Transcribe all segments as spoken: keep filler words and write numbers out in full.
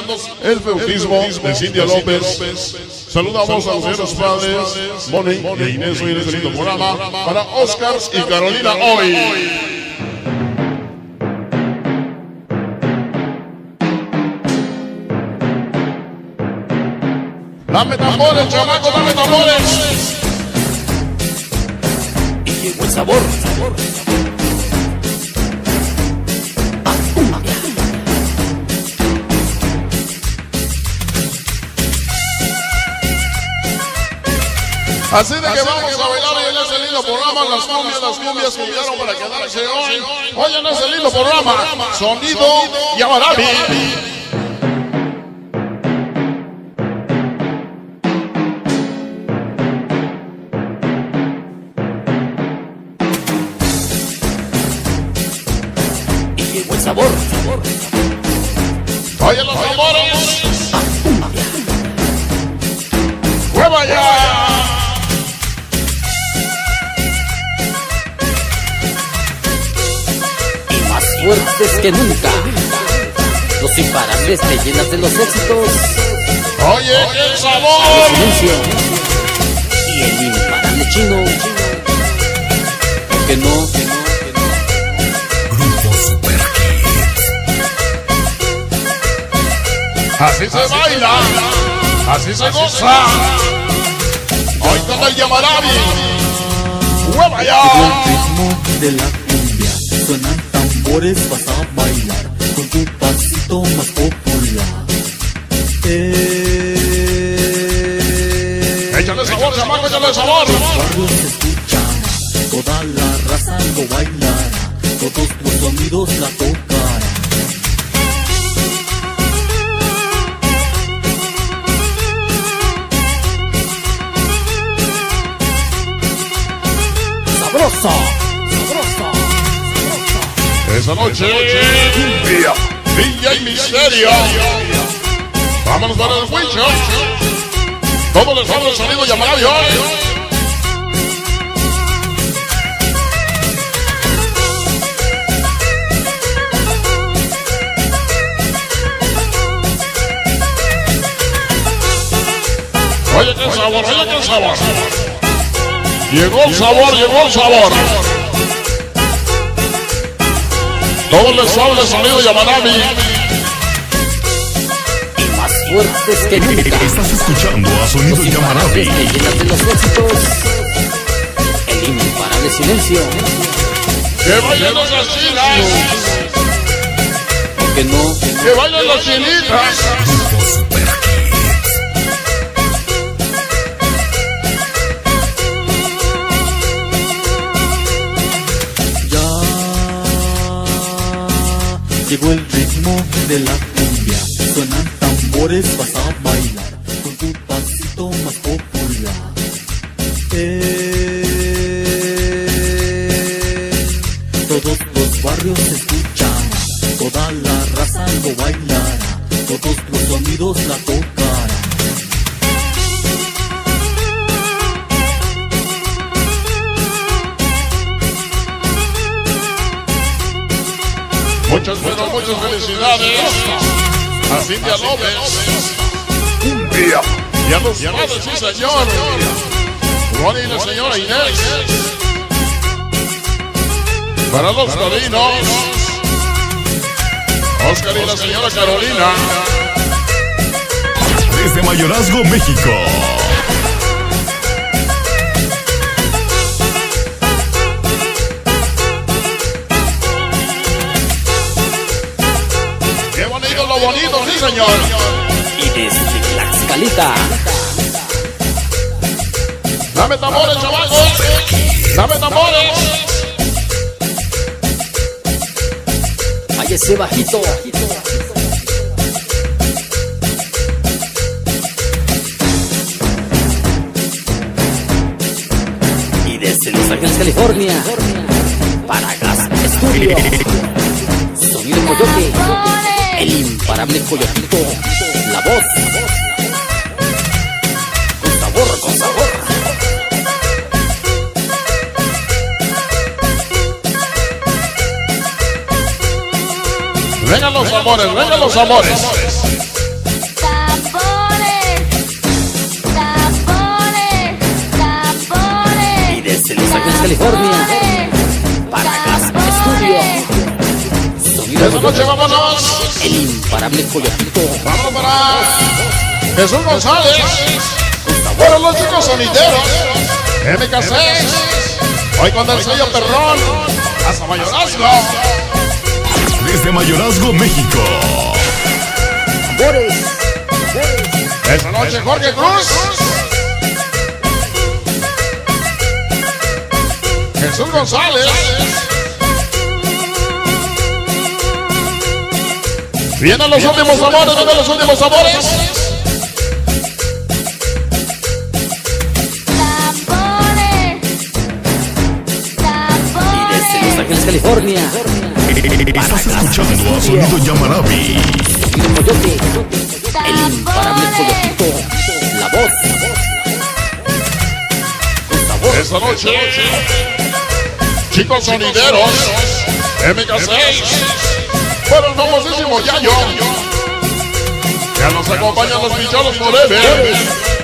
el bautismo de Cintia López. Saludamos a los señores padres, Moni e Inés, hoy en este lindo programa, para Oscar y Carolina hoy. Dame tambores, chamaco, dame tambores. Y llegó el sabor, sabor. Así de que vamos a bailar hoy en ese lindo programa. Las cumbias, las cumbias cumbiaron para quedarse hoy. Hoy en ese lindo programa, Sonido Yamaravi. Y llegó el sabor, sabor. Oye los sabores. ¡Hueva ya! Fuertes que nunca, los imparables te llenas de los éxitos. Oye, el sabor. El silencio y el imparable chino. Que no, que no, que no. Grupo Super Kids. Así se baila, así se goza. Hoy con el Yamaravi. ¡Hueva ya! El ritmo de la cumbia suenan tambores, vas a bailar con tu pasito más popular. Eh, Échale sabor, chamaco, échale sabor. Los barrios se escuchan, toda la raza lo bailará, todos los sonidos la tocarán. Sabroso. Esa noche, cumbia, D J Misterio. Vámonos para el Huicho. Todo les habla el sonido Yamaravi hoy. Oye, qué sabor, oye, qué sabor. Llegó el sabor, llegó el sabor. Todos les habla el sonido Yamaravi. Y más fuertes que nunca. Estás escuchando a Sonido Los Yamaravi. imparables te llenas de los éxitos. El imparable silencio. Que bailen las chinas. Que no, que no. Que bailen las chinitas. Grupo Super Kids. Llegó el ritmo de la cumbia, suenan tambores, vas a bailar con tu pasito más popular. Eh, todos los barrios se escuchan, toda la raza lo bailará, todos los sonidos la tocarán. Muchas, pero muchas felicidades a Cintia López. Cumbia. Y a los padres, sí señor. Ronnie y la señora Inés. Para los padrinos, Oscar y la señora Carolina. Desde Mayorazgo, México. Lo bonito, sí señor. Y desde Tlaxcalita. Dame tambores, chavales. Dame tambores. Hay ese bajito. Y desde Los Ángeles, California, para Gas Studio, Sonido Coyote, el imparable Coyotito, la voz, con sabor, con sabor. Vengan los amores, vengan los amores. noche vámonos. El imparable Coyotito. Vámonos para Jesús González. Bueno, los chicos sonideros. M K seis. Hoy con el sello perrón. Hasta Mayorazgo. Desde Mayorazgo, México. Tambores. Esta noche Jorge Cruz. Jesús González. Vienen los últimos sabores, vienen los últimos sabores. Y desde Los Ángeles, California. Estás escuchando a Sonido Yamarabi. Sonido Coyote. El imparable Coyotito. La voz. Con sabor. Esta noche, chicos sonideros, M K seis, para el famosísimo Yayo. Ya nos acompañan los Picholos Forever.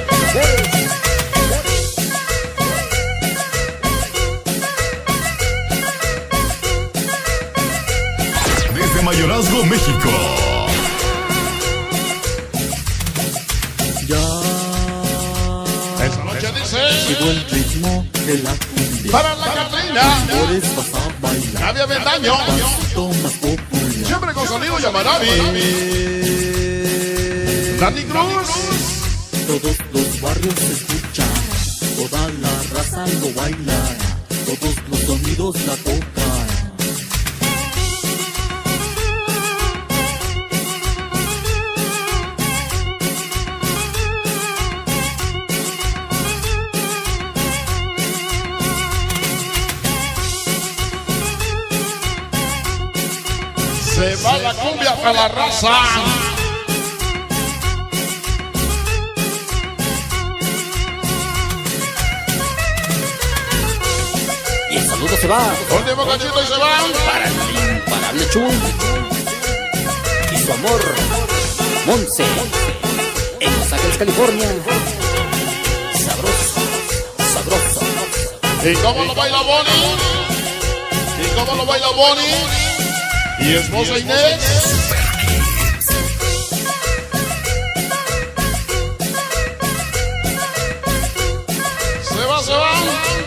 Desde Mayorazgo, México. Ya Esta noche dice, llegó el ritmo de la cumbia. para la Catrina, Tambores vas a bailar. Gaby Avendaño, Pasito más popular. siempre con sonido Yamarabi. Dani Cruz, Todos los barrios se escuchan, toda la raza lo baila, todos los sonidos la tocan. se va la cumbia para la raza. Y el saludo se va Último cachito y se va. para el imparable Chun y su amor, Monse, en Los Ángeles, California. Sabroso, sabroso. ¿Y cómo lo baila Bonnie? ¿Y cómo lo baila Bonnie? ¿Y esposa Inés? Se va, se va.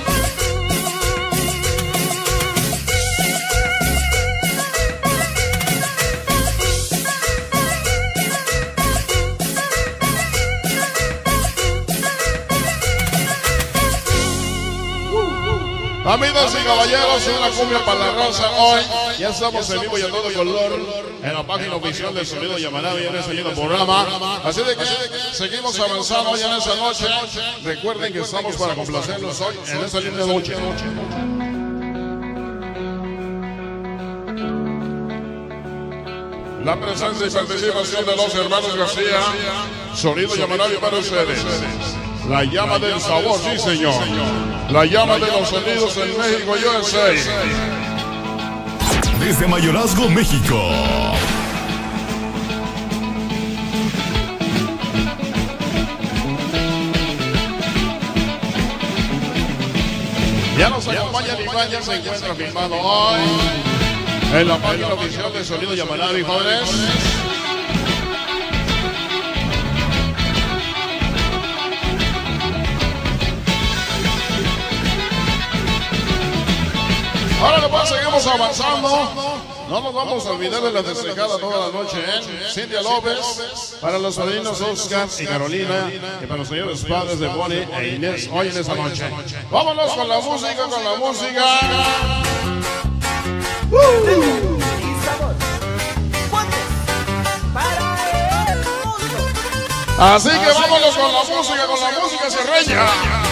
Amigas y caballeros, una cumbia para la raza hoy. Ya estamos en vivo y a todo color en la página oficial del Sonido Yamarabi en este lindo programa. Así de que seguimos avanzando ya en esta noche. Recuerden que estamos para complacerlos hoy en esta linda noche. La presencia y participación de los hermanos García. Sonido Yamarabi para ustedes. La llama del sabor, sí señor. La llama de los sonidos en México, U S A. Desde Mayorazgo, México. Ya nos acompaña Iván, ya se encuentra filmado hoy en la página oficial de Sonido Yamarabi, jóvenes. Ahora nomás seguimos avanzando. No nos vamos a olvidar de la destacada toda la noche, ¿eh? Cintia López, para los padrinos Oscar y Carolina, y para los señores padres de Bonnie e Inés hoy en esta noche. Vámonos con la música, con la música. ¡Uh! Así que vámonos con la música, con la música sierreña.